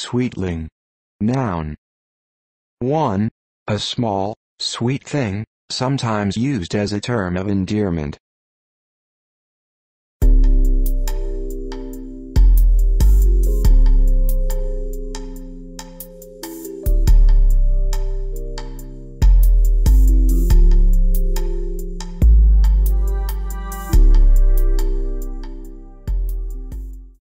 Sweetling. Noun. 1. A small, sweet thing, sometimes used as a term of endearment.